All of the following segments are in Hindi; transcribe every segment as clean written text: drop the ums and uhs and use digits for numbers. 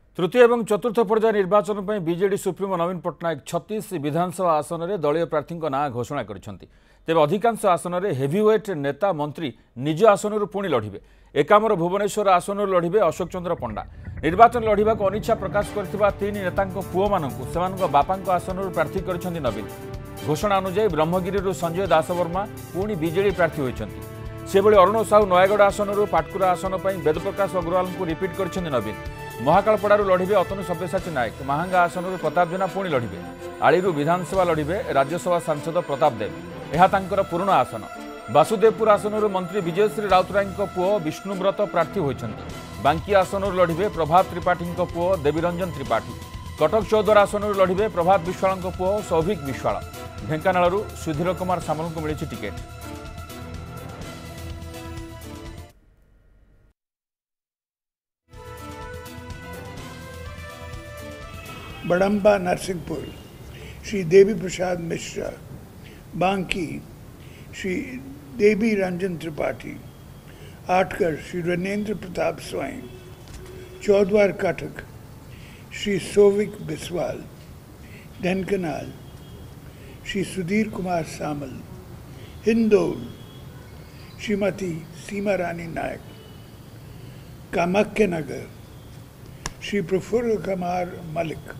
तृतीय और चतुर्थ पर्याय निर्वाचन पर बीजेडी सुप्रीमो नवीन पट्टनायक 36 विधानसभा आसन में दलीय प्रार्थी ना घोषणा करते तेज अधिकांश आसन में हेवीवेट नेता मंत्री निज आसन पुणी लड़े। एकामर भुवनेश्वर आसन लड़े अशोक चंद्र पंडा। निर्वाचन लड़वा अनिच्छा प्रकाश कर तीन नेता पुओ मानू बापा आसन प्रार्थी कर नवीन। घोषणा अनुଯାयी ब्रह्मगिरी संजय दासवर्मा पुणी बीजेडी प्रार्थी होती। से अरुण साहू नयागढ़ आसन पाटकुरा आसन पर वेदप्रकाश अग्रवाल को रिपीट कर नवीन। महाकालपड़ारू लड़े अतनु सब्यसाची नायक। महांगा आसन प्रताप जेना पुणी लड़े। आलीरू विधानसभा लड़े राज्यसभा सांसद प्रताप देव। यह तांकर पुराना आसन। वासुदेवपुर आसन मंत्री विजयश्री राउतराय पुओ विष्णुव्रत प्रार्थी होती। बांकी आसन लड़े प्रभात त्रिपाठी पुओ देवीरंजन त्रिपाठी। कटक चौद्वार आसन लड़े प्रभात विश्वाल पुओ सौभिक विश्वाल। ढेंकानालू सुधीर कुमार सामल को मिली टिकेट। बड़म्बा नरसिंहपुर श्री देवी प्रसाद मिश्रा। बांकी श्री देवी रंजन त्रिपाठी। आटकर श्री रणेंद्र प्रताप स्वयं। चौद्वार कटक श्री सौविक बिस्वाल। ढेंकानाल श्री सुधीर कुमार सामल। हिंदौल श्रीमती सीमा रानी नायक। कामाख्यानगर श्री प्रफुल्ल कुमार मलिक।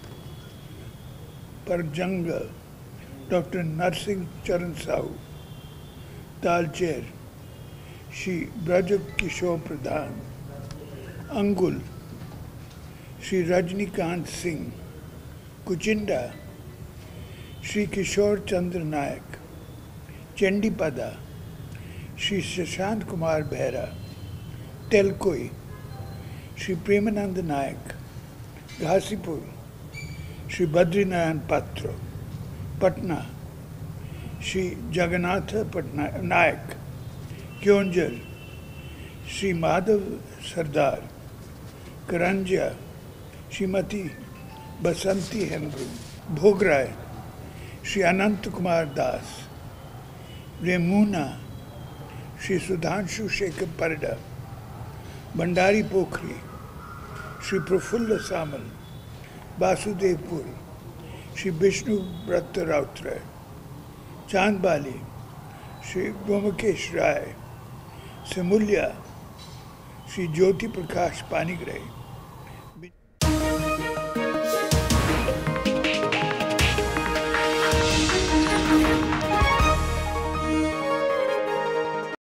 परजंगा डॉक्टर नरसिंह चरण साहू। तालचेर श्री ब्रज किशोर प्रधान। अंगुल श्री रजनीकांत सिंह। कुचिंडा श्री किशोर चंद्र नायक। चंडीपदा श्री शशांत कुमार बेहरा। तेलकोई श्री प्रेमानंद नायक। घासीपुर श्री बद्रीनारायण पात्र। पटना श्री जगन्नाथ नायक। क्योंझर श्री माधव सरदार। करंजिया श्रीमती बसंती हेम्ब्रू। भोगराय श्री अनंत कुमार दास। रेमूना श्री सुधांशु शेखर परिडा। भंडारी पोखरी श्री प्रफुल्ल सामल। वासुदेवपुर श्री विष्णु व्रत राउतराय। चांदबाली श्री गोमकेश राय। सिमुलिया श्री ज्योति प्रकाश पानीग्राही।